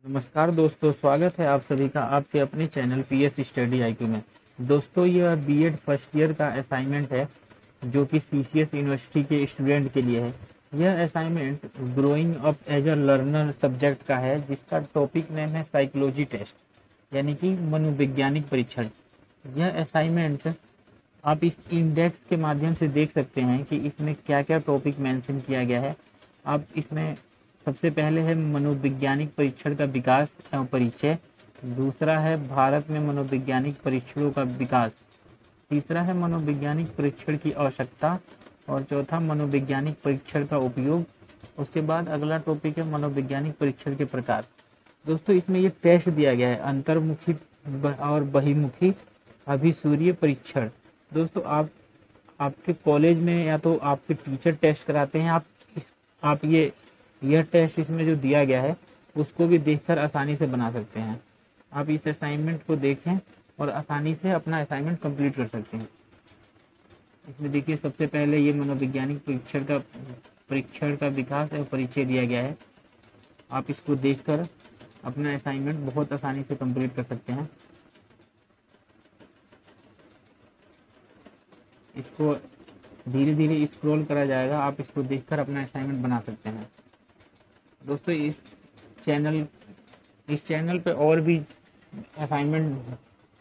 नमस्कार दोस्तों, स्वागत है आप सभी का आपके अपने चैनल पीएस स्टडी आईक्यू में। दोस्तों, यह बीएड फर्स्ट ईयर का असाइनमेंट है जो कि सीसीएस यूनिवर्सिटी के स्टूडेंट के लिए है। यह assignment growing up as a learner subject का है, जिसका टॉपिक नेम है साइकोलॉजी टेस्ट, यानी कि मनोवैज्ञानिक परीक्षण। यह असाइनमेंट आप इस इंडेक्स के माध्यम से देख सकते हैं कि इसमें क्या क्या टॉपिक मेंशन किया गया है। आप इसमें सबसे पहले है मनोवैज्ञानिक परीक्षण का विकास एवं परिचय, दूसरा है भारत में मनोवैज्ञानिक परीक्षणों का विकास, तीसरा है मनोवैज्ञानिक परीक्षण की आवश्यकता और चौथा मनोवैज्ञानिक परीक्षण का उपयोग। उसके बाद अगला टॉपिक है मनोवैज्ञानिक परीक्षण के प्रकार। दोस्तों, इसमें ये टेस्ट दिया गया है अंतर्मुखी और बहिर्मुखी अभिसूर्य परीक्षण। दोस्तों, आपके कॉलेज में या तो आपके टीचर टेस्ट कराते हैं, आप यह टेस्ट इसमें जो दिया गया है उसको भी देखकर आसानी से बना सकते हैं। आप इस असाइनमेंट को देखें और आसानी से अपना असाइनमेंट कंप्लीट कर सकते हैं। इसमें देखिए, सबसे पहले ये मनोवैज्ञानिक परीक्षण का विकास और परिचय दिया गया है। आप इसको देखकर अपना असाइनमेंट बहुत आसानी से कंप्लीट कर सकते हैं। इसको धीरे धीरे स्क्रॉल करा जाएगा, आप इसको देखकर अपना असाइनमेंट बना सकते हैं। दोस्तों, इस चैनल पे और भी असाइनमेंट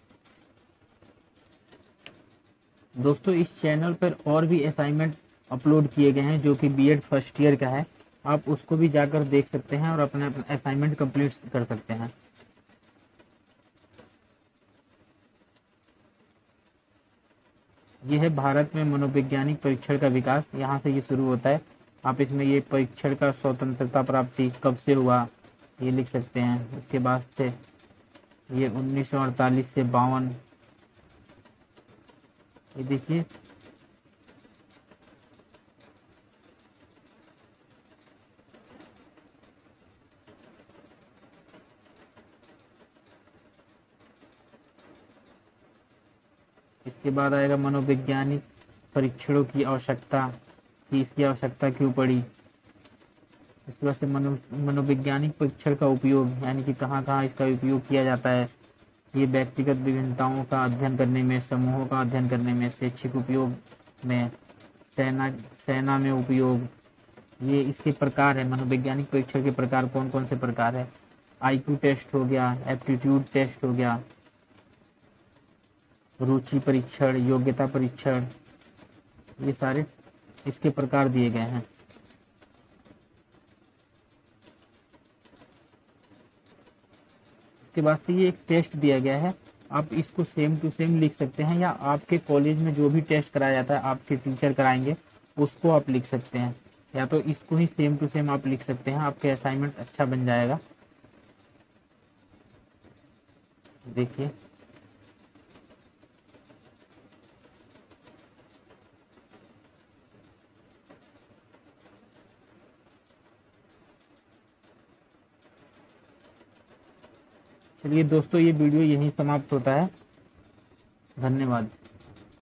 अपलोड किए गए हैं जो कि बीएड फर्स्ट ईयर का है। आप उसको भी जाकर देख सकते हैं और अपना असाइनमेंट कंप्लीट कर सकते हैं। यह है भारत में मनोवैज्ञानिक परीक्षण का विकास, यहाँ से ये शुरू होता है। आप इसमें ये परीक्षण का स्वतंत्रता प्राप्ति कब से हुआ ये लिख सकते हैं। उसके बाद से ये 1948 से 52, ये देखिए इसके बाद आएगा मनोवैज्ञानिक परीक्षणों की आवश्यकता, कि इसकी आवश्यकता क्यों पड़ी। इसके बाद से मनोवैज्ञानिक परीक्षण का उपयोग, यानी कि कहाँ कहाँ इसका उपयोग किया जाता है। ये व्यक्तिगत विभिन्नताओं का अध्ययन करने में, समूहों का अध्ययन करने में, शैक्षिक उपयोग में, सेना में उपयोग। ये इसके प्रकार है, मनोवैज्ञानिक परीक्षण के प्रकार कौन कौन से प्रकार है। आईक्यू टेस्ट हो गया, एप्टीट्यूड टेस्ट हो गया, रुचि परीक्षण, योग्यता परीक्षण, ये सारे इसके प्रकार दिए गए हैं। इसके बाद से ये एक टेस्ट दिया गया है, आप इसको सेम टू सेम लिख सकते हैं, या आपके कॉलेज में जो भी टेस्ट कराया जाता है आपके टीचर कराएंगे उसको आप लिख सकते हैं, या तो इसको ही सेम टू सेम आप लिख सकते हैं। आपके असाइनमेंट अच्छा बन जाएगा। देखिए, चलिए दोस्तों, ये वीडियो यहीं समाप्त होता है। धन्यवाद।